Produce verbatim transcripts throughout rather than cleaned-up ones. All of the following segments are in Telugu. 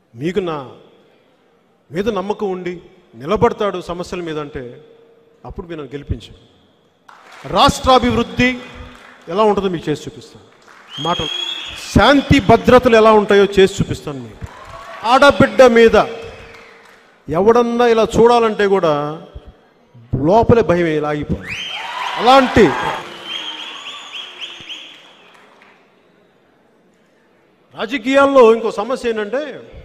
మీకు నా మీద నమ్మకం ఉండి నిలబడతాడు సమస్యల మీద అంటే అప్పుడు మీరు నన్ను గెలిపించాను. రాష్ట్రాభివృద్ధి ఎలా ఉంటుందో మీకు చేసి చూపిస్తాను. మాట శాంతి భద్రతలు ఎలా ఉంటాయో చేసి చూపిస్తాను మీకు. ఆడబిడ్డ మీద ఎవడన్నా ఇలా చూడాలంటే కూడా లోపలే భయం లాగిపోవాలి. అలాంటి రాజకీయాల్లో ఇంకో సమస్య ఏంటంటే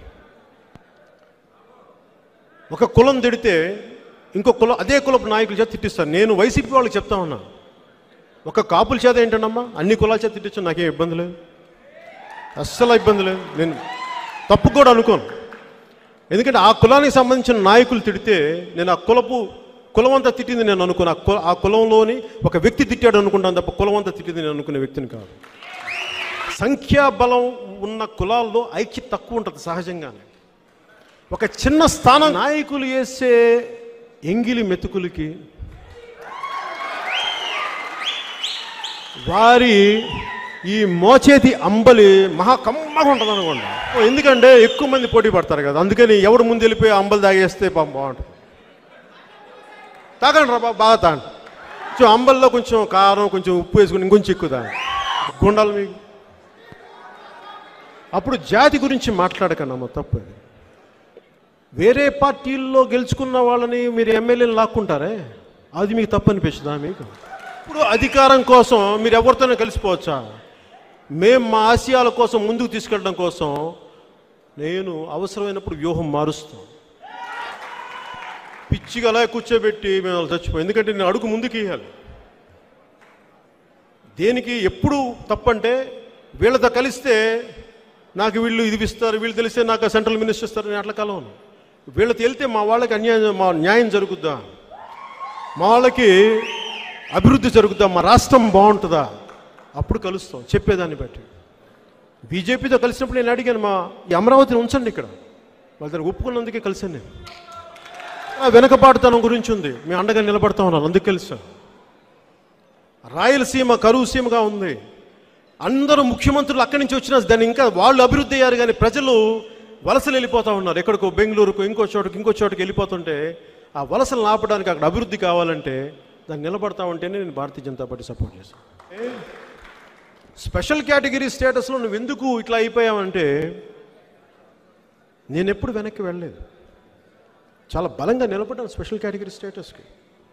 ఒక కులం తిడితే ఇంకో కులం అదే కులపు నాయకుల చేత తిట్టిస్తాను. నేను వైసీపీ వాళ్ళకి చెప్తా ఉన్నా, ఒక కాపుల చేత ఏంటన్నమ్మా అన్ని కులాల చేత తిట్టించాను, నాకేం ఇబ్బంది లేదు, అస్సలు ఇబ్బంది లేదు. నేను తప్పు కూడా అనుకోను. ఎందుకంటే ఆ కులానికి సంబంధించిన నాయకులు తిడితే నేను ఆ కులపు కులం అంతా తిట్టింది నేను అనుకున్నా. ఆ కులంలోని ఒక వ్యక్తి తిట్టాడు అనుకుంటాను తప్ప కులం అంతా తిట్టింది నేను అనుకునే వ్యక్తిని కాదు. సంఖ్యాబలం ఉన్న కులాల్లో ఐక్యత తక్కువ ఉంటుంది సహజంగానే. ఒక చిన్న స్థానం నాయకులు వేసే ఎంగిలి మెతుకులకి వారి ఈ మోచేతి అంబలి మహా కమ్మగా ఉంటుంది అనుకోండి. ఎందుకంటే ఎక్కువ మంది పోటీ పడతారు కదా, అందుకని ఎవడు ముందు వెళ్ళిపోయి అంబలి తాగేస్తే బాగుంటుంది. తాగండి రా బాగా తాగండి, కొంచెం అంబల్లో కొంచెం కారం కొంచెం ఉప్పు వేసుకుని ఇంకొంచెం ఎక్కువ తాగండి, గుండాలి మీకు. అప్పుడు జాతి గురించి మాట్లాడకన్నమ్మ తప్పు. వేరే పార్టీల్లో గెలుచుకున్న వాళ్ళని మీరు ఎమ్మెల్యేలు లాక్కుంటారే, అది మీకు తప్పు అనిపిస్తుందా మీకు? ఇప్పుడు అధికారం కోసం మీరు ఎవరితోనే కలిసిపోవచ్చా? మేము మా ఆశయాల కోసం ముందుకు తీసుకెళ్ళడం కోసం నేను అవసరమైనప్పుడు వ్యూహం మారుస్తాం. పిచ్చిగా అలా కూర్చోబెట్టి మేము వాళ్ళు చచ్చిపోయాం. ఎందుకంటే నేను అడుగు ముందుకు ఇవ్వాలి. దేనికి ఎప్పుడు తప్పంటే వీళ్ళతో కలిస్తే నాకు వీళ్ళు ఇది ఇస్తారు, వీళ్ళు తెలిస్తే నాకు సెంట్రల్ మినిస్టర్ ఇస్తారు, నేను అట్లా కలవను. వీళ్ళతో వెళ్తే మా వాళ్ళకి అన్యాయం మా న్యాయం జరుగుద్దా, మా వాళ్ళకి అభివృద్ధి జరుగుద్దా, మా రాష్ట్రం బాగుంటుందా, అప్పుడు కలుస్తాం చెప్పేదాన్ని బట్టి. బీజేపీతో కలిసినప్పుడు నేను అడిగాను, మా ఈ అమరావతిని ఉంచండి ఇక్కడ, వాళ్ళ దగ్గర ఒప్పుకున్నందుకే కలిసాను నేను. వెనకబాటుతనం గురించి ఉంది, మేము అండగా నిలబడతా ఉన్నాను, అందుకు కలిసా. రాయలసీమ కరువు సీమగా ఉంది, అందరూ ముఖ్యమంత్రులు అక్కడి నుంచి వచ్చినా దాన్ని ఇంకా వాళ్ళు అభివృద్ధి అయ్యారు, కానీ ప్రజలు వలసలు వెళ్ళిపోతూ ఉన్నారు. ఎక్కడికో బెంగళూరుకు ఇంకో చోటుకి ఇంకో చోటుకి వెళ్ళిపోతుంటే ఆ వలసలు ఆపడానికి అక్కడ అభివృద్ధి కావాలంటే దాన్ని నిలబడతా ఉంటేనే నేను భారతీయ జనతా పార్టీ సపోర్ట్ చేశాను. స్పెషల్ కేటగిరీ స్టేటస్లో నువ్వు ఎందుకు ఇట్లా అయిపోయావంటే నేను ఎప్పుడు వెనక్కి వెళ్ళలేదు, చాలా బలంగా నిలబడ్డాను స్పెషల్ కేటగిరీ స్టేటస్కి.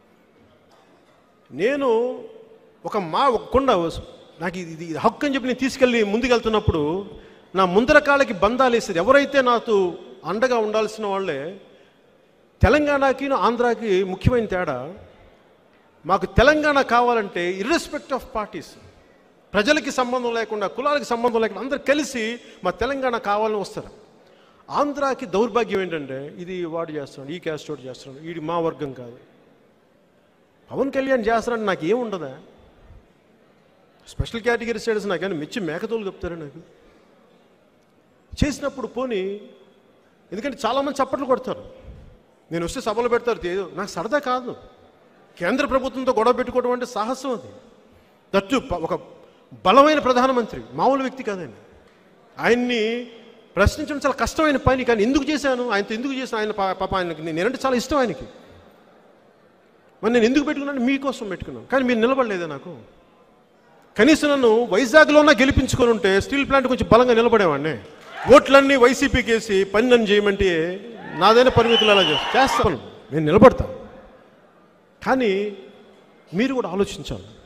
నేను ఒక మా ఒక్కకుండా నాకు ఇది ఇది హక్కు అని చెప్పి నేను తీసుకెళ్ళి ముందుకెళ్తున్నప్పుడు నా ముందర కాళ్ళకి బంధాలు వేసేది ఎవరైతే నాకు అండగా ఉండాల్సిన వాళ్ళే. తెలంగాణకి ఆంధ్రాకి ముఖ్యమైన తేడా, మాకు తెలంగాణ కావాలంటే ఇర్రెస్పెక్ట్ ఆఫ్ పార్టీస్, ప్రజలకి సంబంధం లేకుండా కులాలకి సంబంధం లేకుండా అందరు కలిసి మా తెలంగాణ కావాలని వస్తారు. ఆంధ్రాకి దౌర్భాగ్యం ఏంటంటే ఇది వాడు చేస్తున్నాడు, ఈ క్యాస్ట్ వాడు చేస్తున్నాడు, ఇది మా వర్గం కాదు. పవన్ కళ్యాణ్ చేస్తున్నాడు, నాకు ఏముండదా స్పెషల్ కేటగిరీ స్టేటస్, నాకు కానీ మెచ్చి మేకతోలు చెప్తారా నాకు చేసినప్పుడు పోనీ. ఎందుకంటే చాలామంది చప్పట్లు కొడతారు, నేను వస్తే సభలు పెడతారు, నాకు సరదా కాదు. కేంద్ర ప్రభుత్వంతో గొడవ పెట్టుకోవడం అంటే సాహసం, అది దట్టు ఒక బలమైన ప్రధానమంత్రి, మామూలు వ్యక్తి కాదండి. ఆయన్ని ప్రశ్నించడం చాలా కష్టమైన పని, కానీ ఎందుకు చేశాను, ఆయనతో ఎందుకు చేశాను, ఆయన పాప ఆయనకి నేనంటే చాలా ఇష్టం ఆయనకి. మరి నేను ఎందుకు పెట్టుకున్నాను, మీకోసం పెట్టుకున్నాను, కానీ మీరు నిలబడలేదా నాకు. కనీసం నన్ను వైజాగ్లోనే గెలిపించుకొని ఉంటే స్టీల్ ప్లాంట్ కొంచెం బలంగా నిలబడేవాడిని. ఓట్లన్నీ వైసీపీకి వేసి పని నన్ను చేయమంటే నాదైనా పరిమితులు అలా చేస్తాను, నేను నిలబడతాను. కానీ మీరు కూడా ఆలోచించాలి.